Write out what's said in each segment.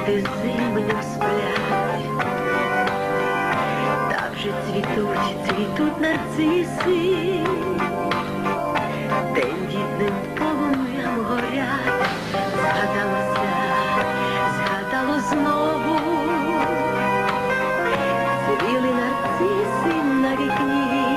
квіти зимно сплять, так же цвітуть нарциси, тендітним полум'ям горять. Згадало знову, цвіли нарциси на вікні,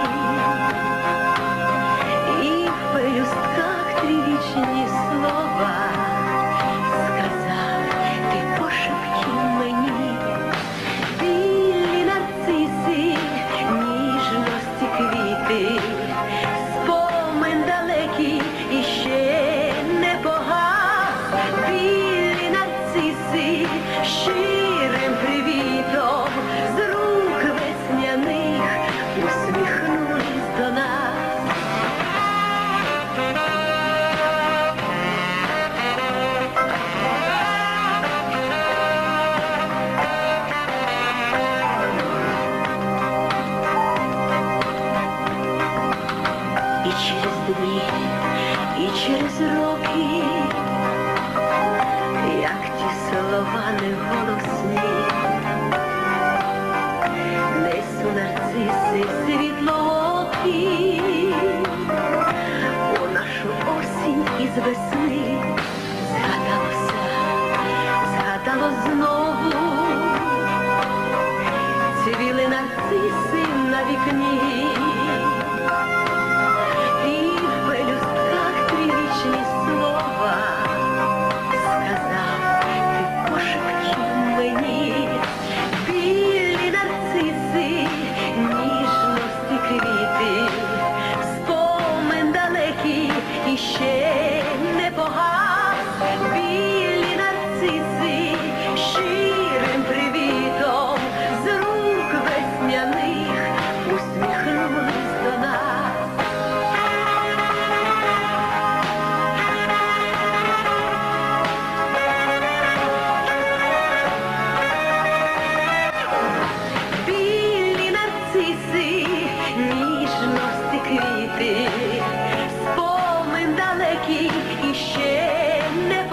і в пелюстках трівічні слова сказав, ти пошепчи мені. Білі нарциси, ніжності квіти, спомин далекий іще не погас. Білі нарциси щирим привітом з рук весняних усміхнулись до нас. І через дні, і через роки, як ті слова неголосні, несу нарциси світлоокі у нашу осінь із весни. Згадало знову, цвіли нарциси на вікні, і в пелюстках трівічні слова сказав, ти пошепчи мені. Білі нарциси, ніжності квіти, спомин далекий іще не погас. Білі нарциси щирим привітом з рук весняних усміхнулись до нас. Білі нарциси, ніжності квіти, спомин далекий іще не